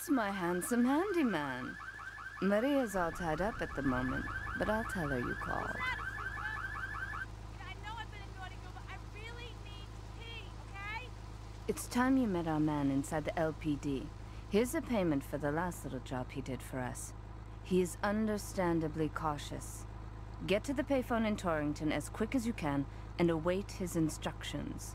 Yes, my handsome handyman. Maria's all tied up at the moment, but I'll tell her you called. I know I've been a naughty girl, but I really need to pee, okay? It's time you met our man inside the LPD. Here's a payment for the last little job he did for us. He is understandably cautious. Get to the payphone in Torrington as quick as you can and await his instructions.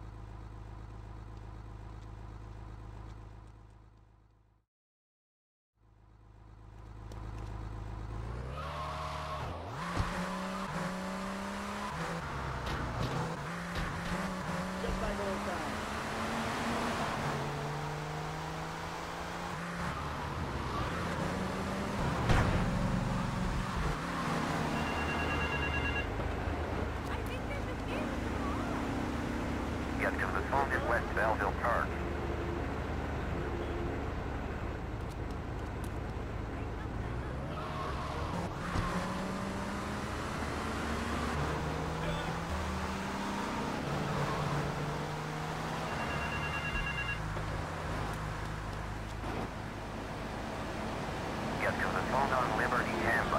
Get to the phone in West Belleville Park. Get to the phone on Liberty Tampa.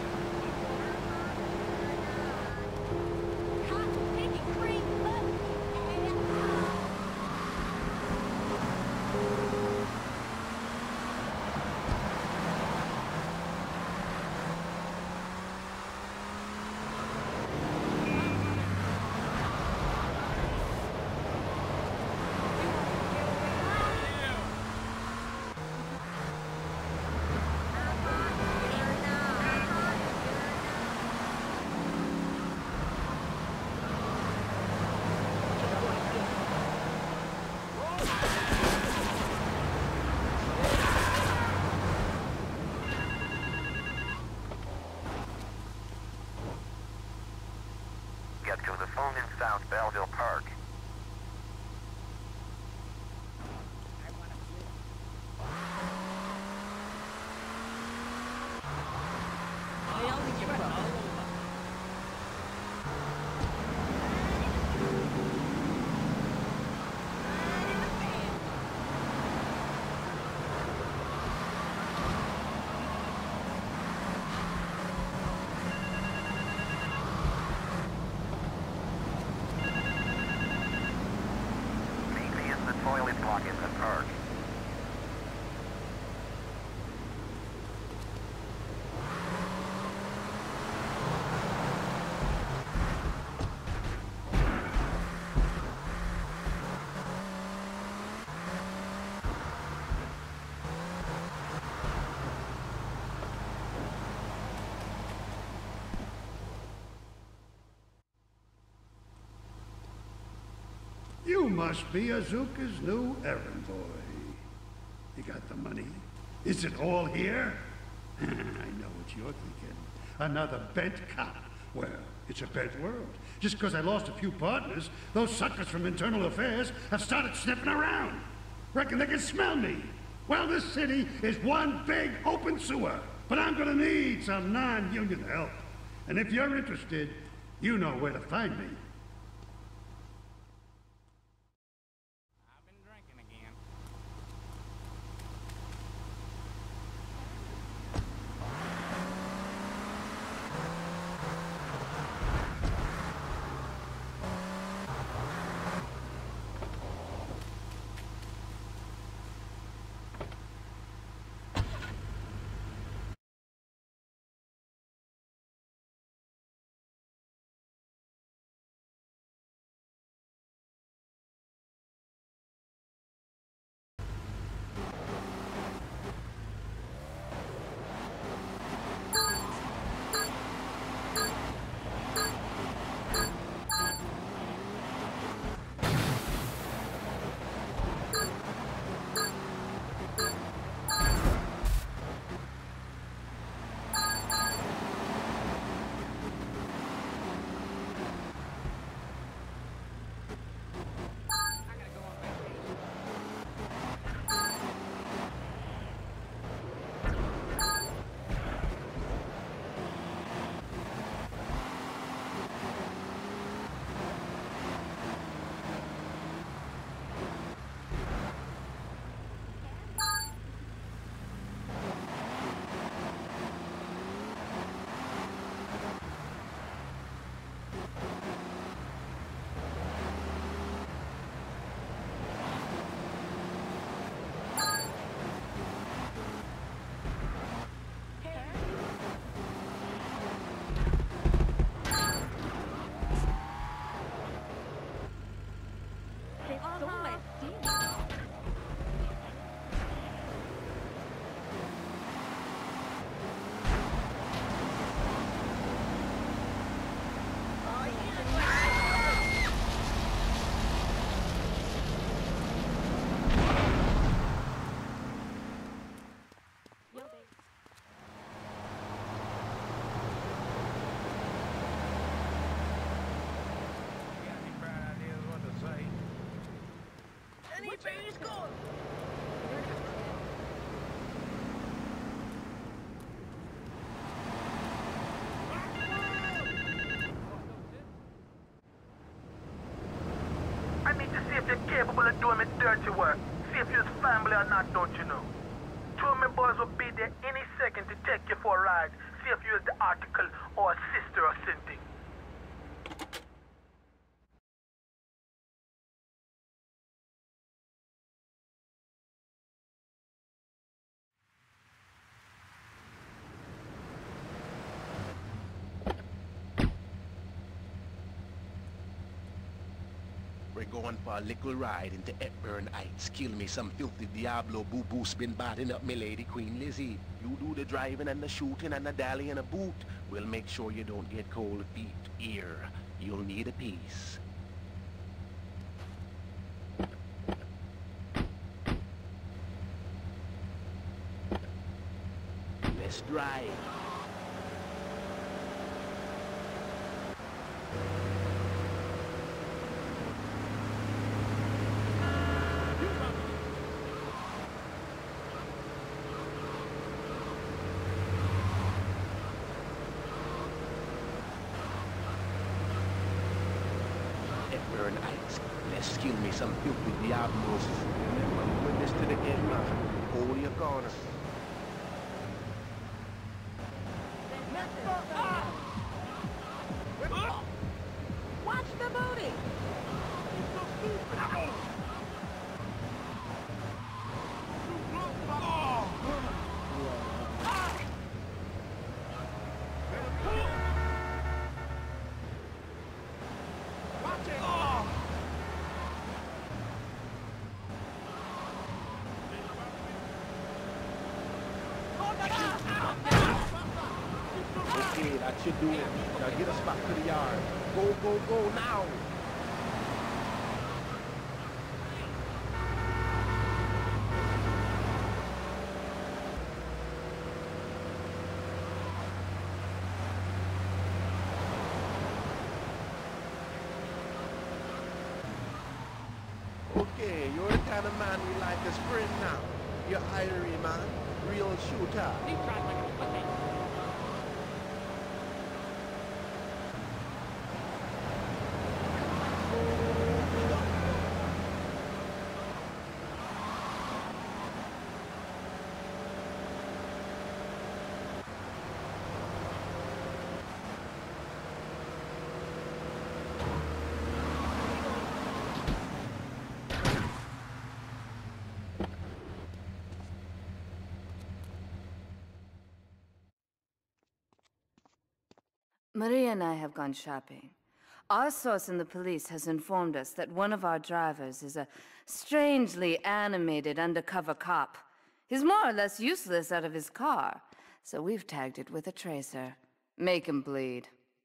Get to the phone in South Belleville Park. Meet me in the toilet block in the park. You must be Azuka's new errand boy. You got the money? Is it all here? I know what you're thinking. Another bent cop. Well, it's a bent world. Just because I lost a few partners, those suckers from Internal Affairs have started sniffing around. Reckon they can smell me. Well, this city is one big open sewer. But I'm gonna need some non-union help. And if you're interested, you know where to find me. I need to see if you're capable of doing me dirty work. See if you're family or not, don't you know? Two of my boys will be there any second to take you for a ride. See if you're the article or a sister or something. We're going for a little ride into Hepburn Heights. Kill me some filthy Diablo boo-boo's been batting up me lady Queen Lizzie. You do the driving and the shooting and the dally and a boot. We'll make sure you don't get cold feet. Here, you'll need a piece. Let's drive. Hepburn Heights. Let's kill me some filthy Diablos. Remember, witness to the end, man. Hold your corner. Watch the booty! Okay, that should do it. Now get us back to the yard. Go, go, go, now! Okay, you're the kind of man we like as friend now. You're Irie, man. Real shooter. Maria and I have gone shopping. Our source in the police has informed us that one of our drivers is a strangely animated undercover cop. He's more or less useless out of his car, so we've tagged it with a tracer. Make him bleed.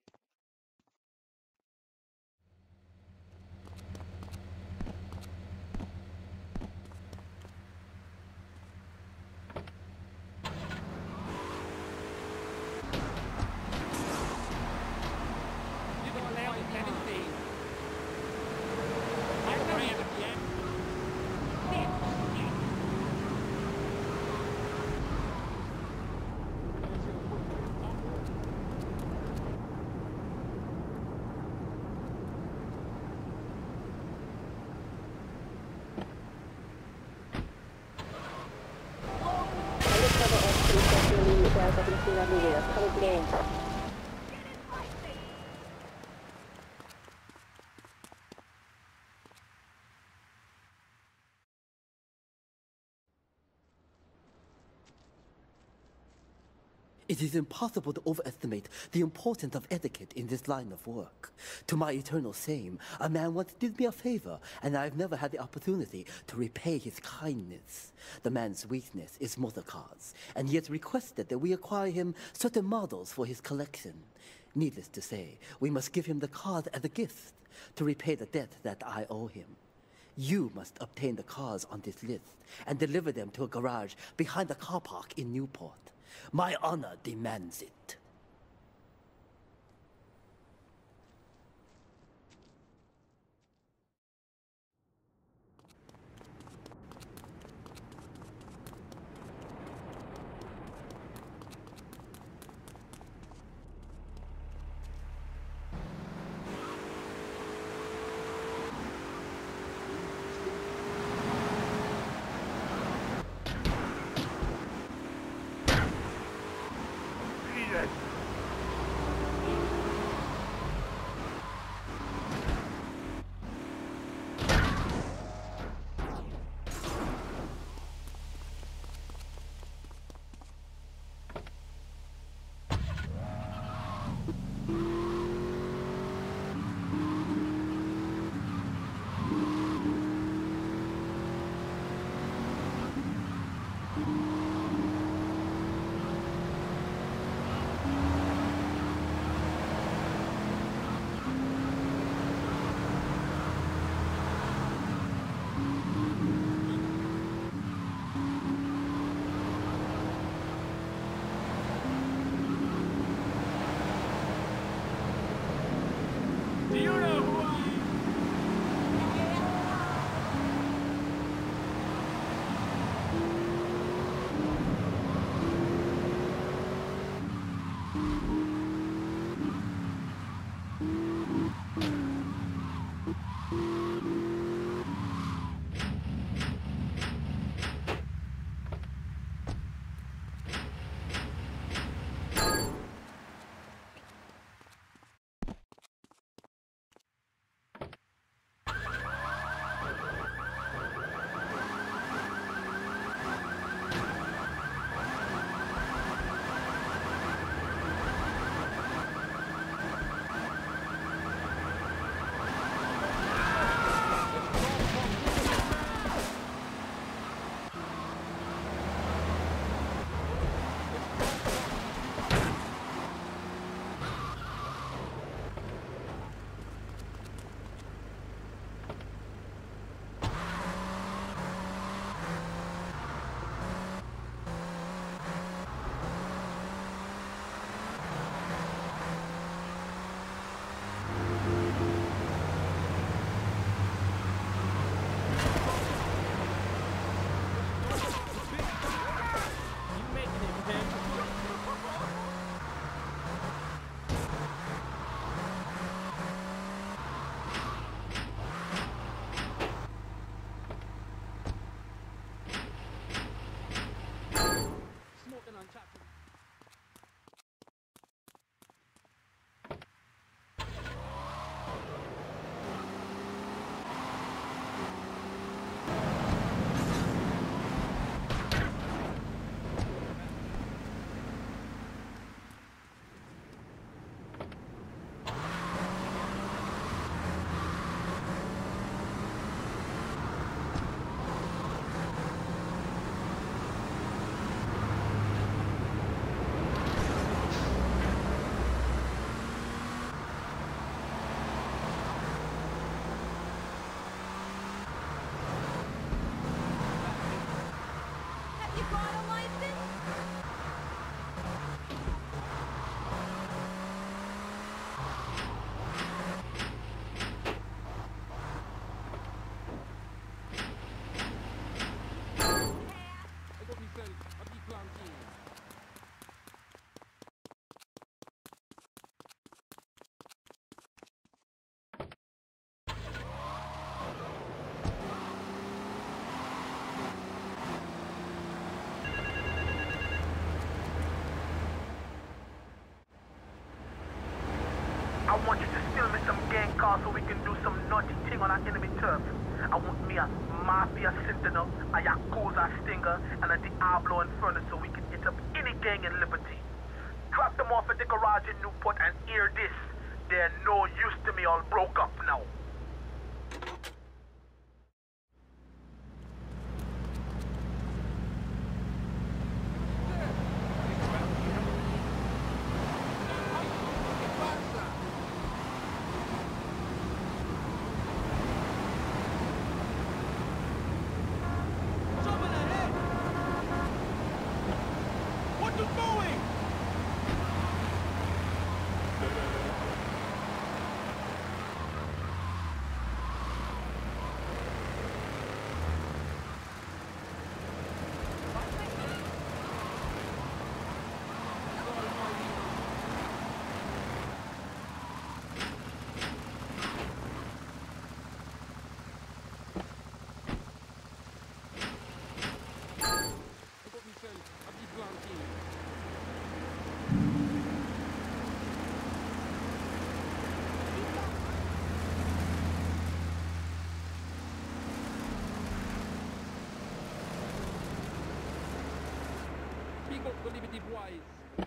It is impossible to overestimate the importance of etiquette in this line of work. To my eternal shame, a man once did me a favor, and I've never had the opportunity to repay his kindness. The man's weakness is motor cars, and he has requested that we acquire him certain models for his collection. Needless to say, we must give him the cars as a gift to repay the debt that I owe him. You must obtain the cars on this list and deliver them to a garage behind the car park in Newport. My honor demands it. serious. Do you know who I am? Have you got a license? I want you to steal me some gang cars so we can do some naughty thing on our enemy turf. I want me a Mafia Sentinel, a Yakuza Stinger, and a Diablo Inferno so we can hit up any gang in Liberty. Drop them off at the garage in Newport and hear this. They're no use to me, all broke up now. What you doing? bitty boys.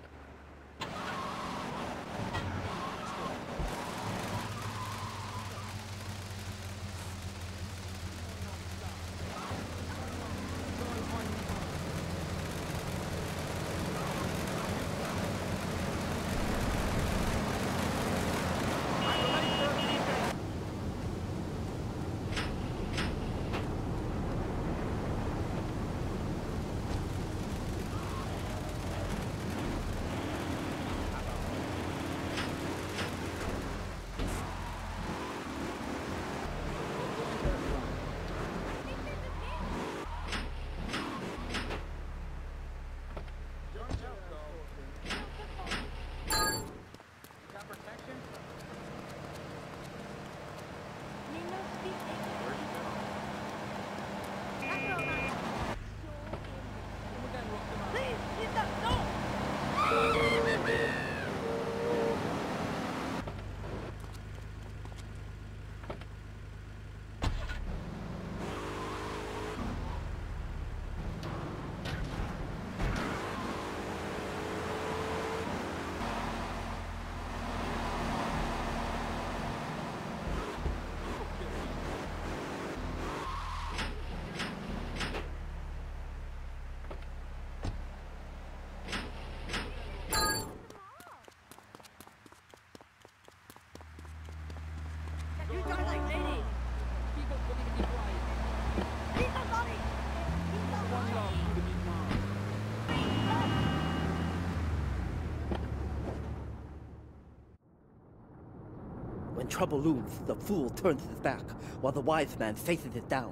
When trouble looms, the fool turns his back, while the wise man faces it down.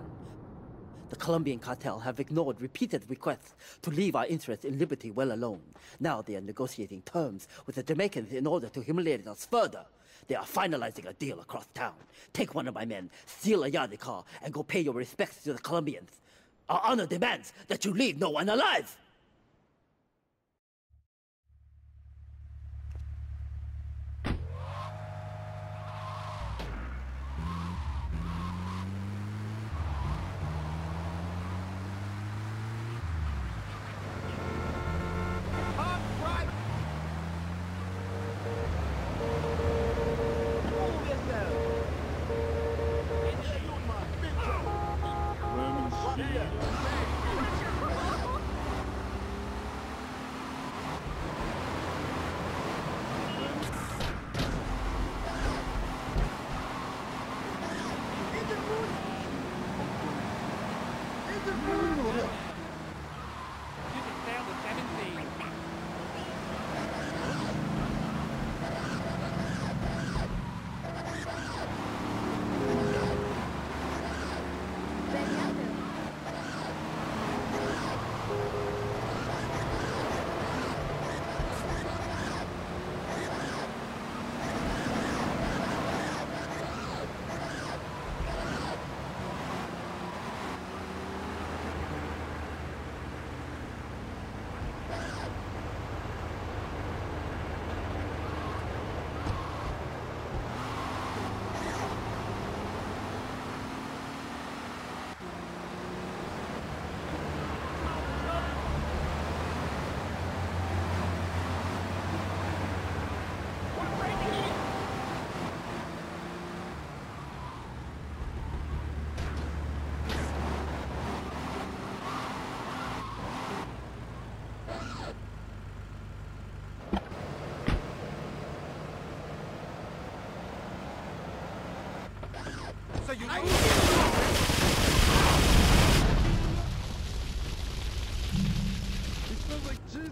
The Colombian cartel have ignored repeated requests to leave our interests in liberty well alone. Now they are negotiating terms with the Jamaicans in order to humiliate us further. They are finalizing a deal across town. Take one of my men, steal a Yardi car, and go pay your respects to the Colombians. Our honor demands that you leave no one alive! So you It smells like jizz.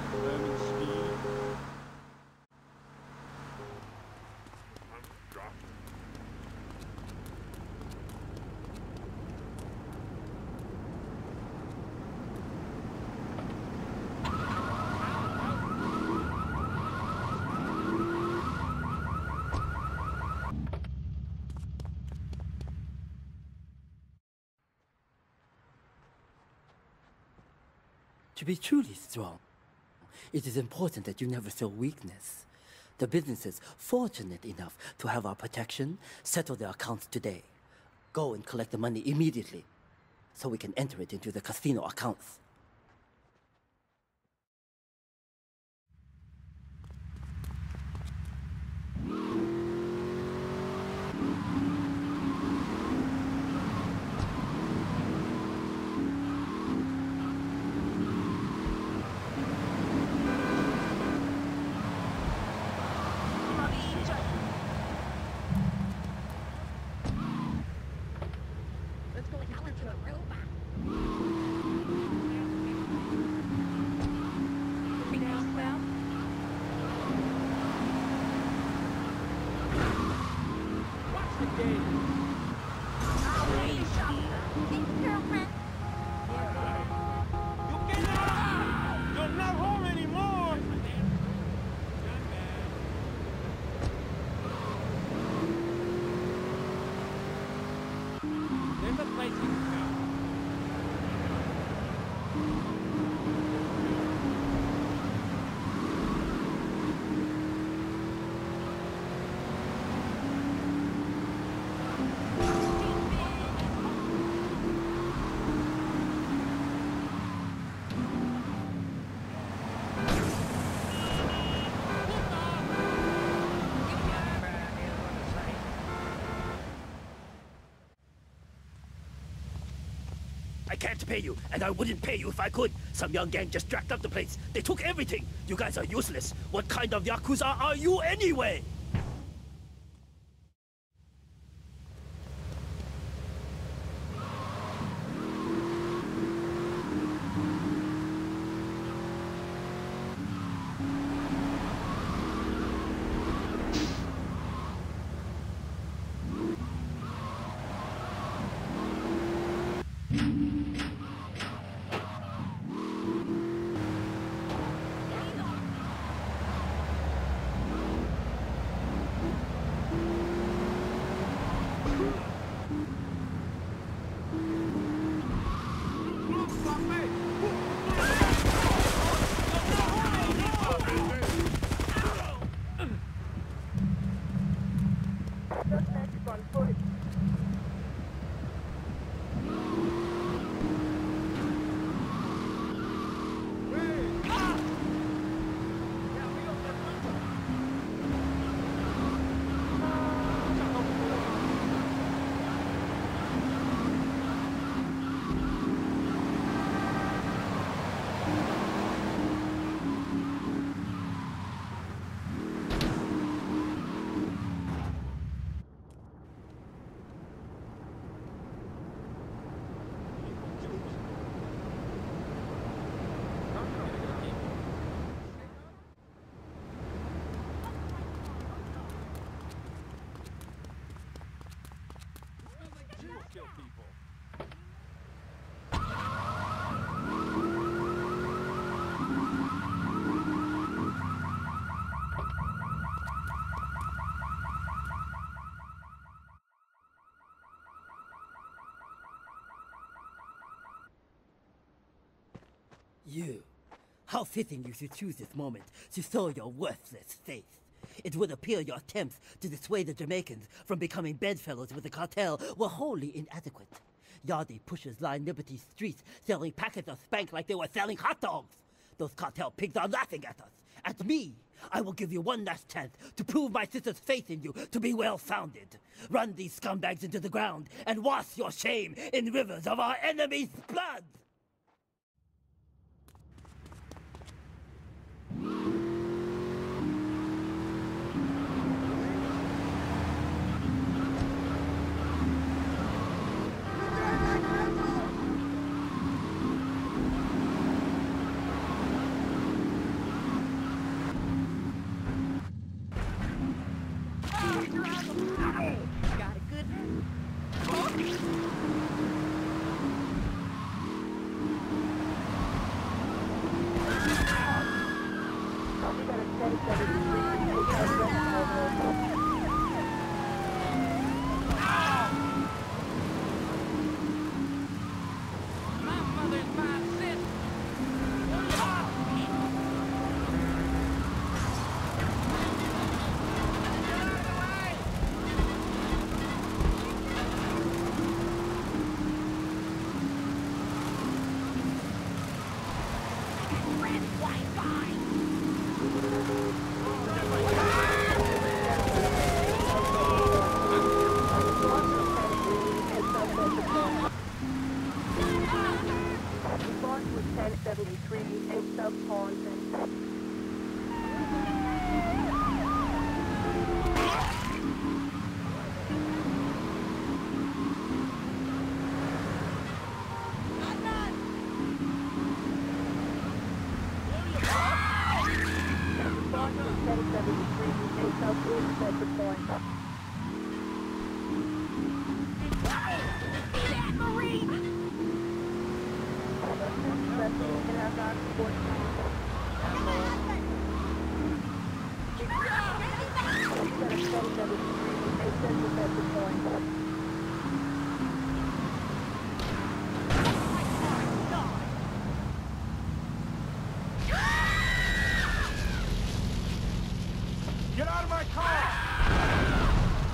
Lemon Steve. To be truly strong, it is important that you never show weakness. The businesses fortunate enough to have our protection settle their accounts today. Go and collect the money immediately, so we can enter it into the casino accounts. I can't pay you, and I wouldn't pay you if I could. Some young gang just jacked up the place. They took everything. You guys are useless. What kind of Yakuza are you anyway? Kill people. You. How fitting you should choose this moment to show your worthless face. It would appear your attempts to dissuade the Jamaicans from becoming bedfellows with the cartel were wholly inadequate. Yardi pushers line Liberty streets selling packets of spank like they were selling hot dogs. Those cartel pigs are laughing at us. At me. I will give you one last chance to prove my sister's faith in you to be well-founded. Run these scumbags into the ground and wash your shame in rivers of our enemy's blood! Get out of my car!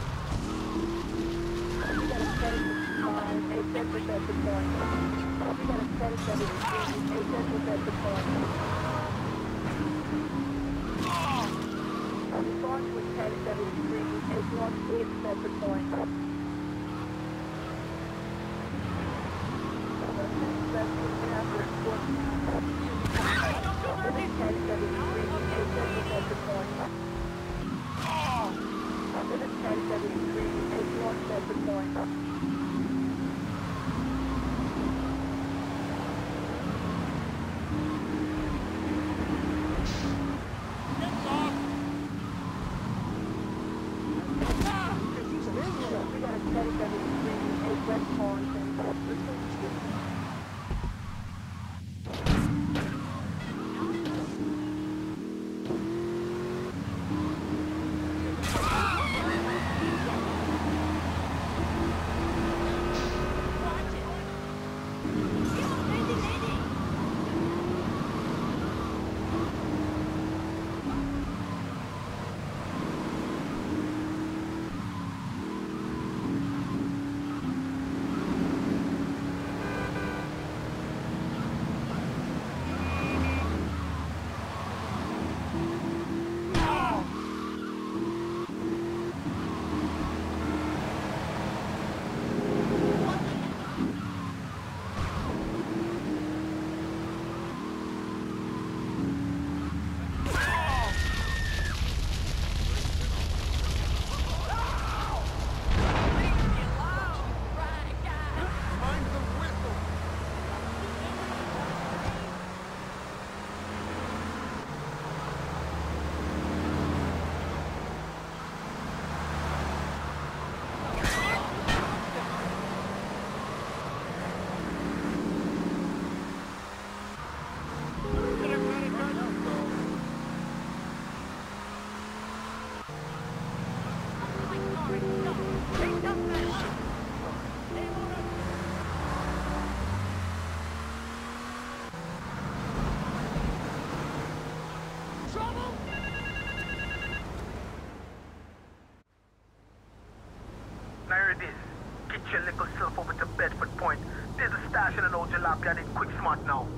Get your little self over to Bedford Point. There's a stash in an old jalopy. I did quick smart now.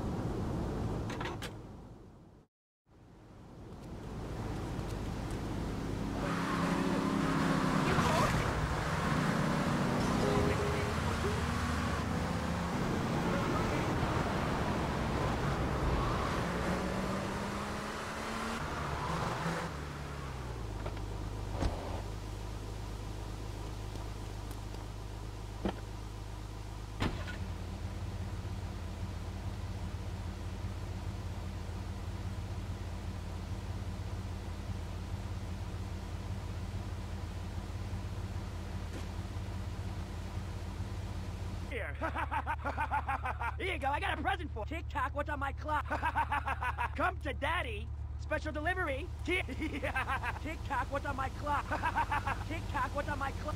Here you go, I got a present for you. Tick-tock, what's on my clock? Come to Daddy. Special delivery. Tick-tock, what's on my clock? Tick-tock, what's on my clock?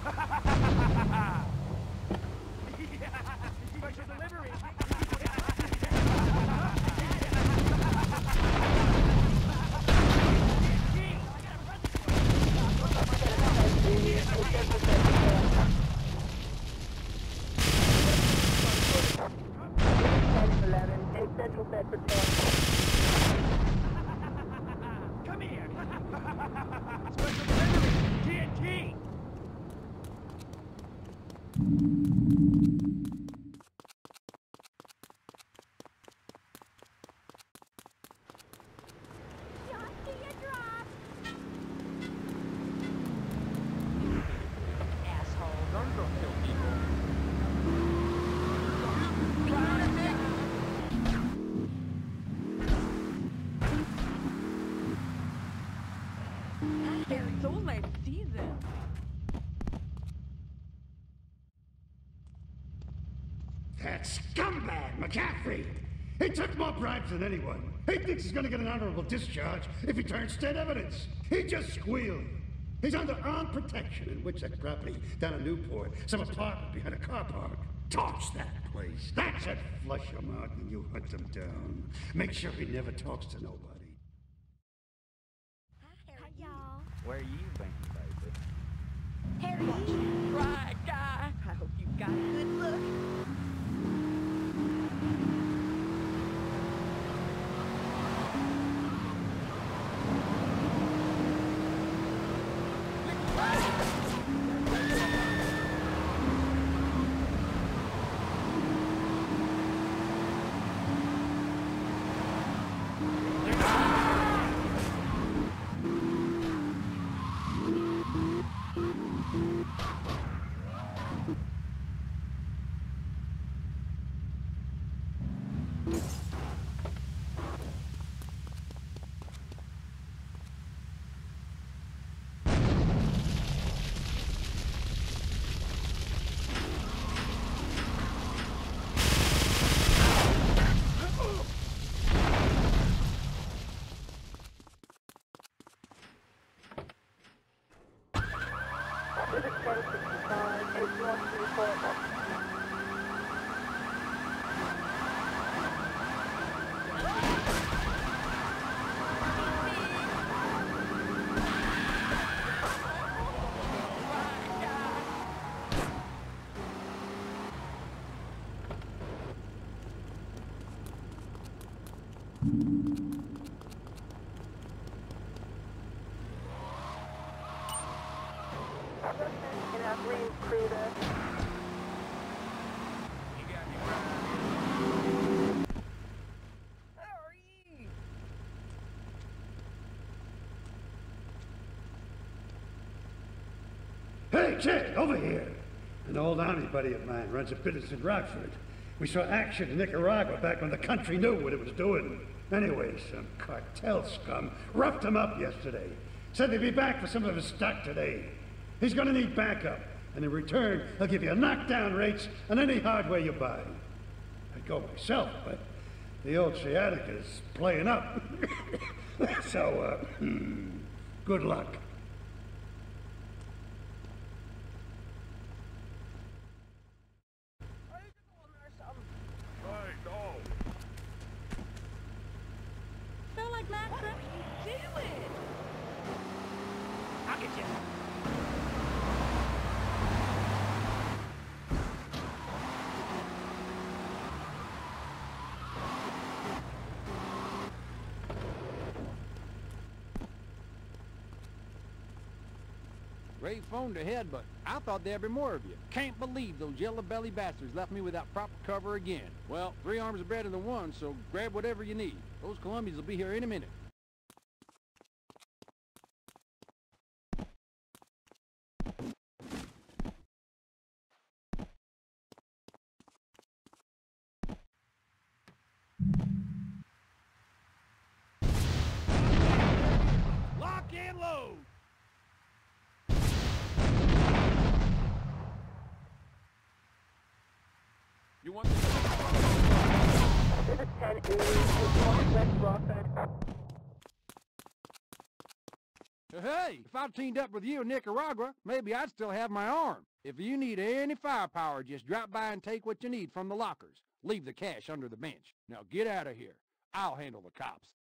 Special delivery. Come here. Special delivery. TNT. Those ladies see them. That scumbag, McCaffrey! He took more bribes than anyone. He thinks he's gonna get an honorable discharge if he turns state evidence. He just squealed. He's under armed protection in Witchek property down in Newport, some apartment behind a car park. Torch that place. That's it. Flush him out and you hunt him down. Make sure he never talks to nobody. Hi, y'all. Where you been, baby? Harry. Right, guy. I hope you got a good look. Hey, Jed, over here. An old army buddy of mine runs a business in Rockford. We saw action in Nicaragua back when the country knew what it was doing. Anyway, some cartel scum roughed him up yesterday. Said they'd be back for some of his stock today. He's gonna need backup, and in return, he'll give you knockdown rates on any hardware you buy. I'd go myself, but the old sciatica's playing up. So, good luck. Ray phoned ahead, but I thought there'd be more of you. Can't believe those yellow-belly bastards left me without proper cover again. Well, 3 arms are better than 1, so grab whatever you need. Those Colombians will be here any minute. Lock and load! You want Hey, if I teamed up with you in Nicaragua, maybe I'd still have my arm. If you need any firepower, just drop by and take what you need from the lockers. Leave the cash under the bench. Now get out of here. I'll handle the cops.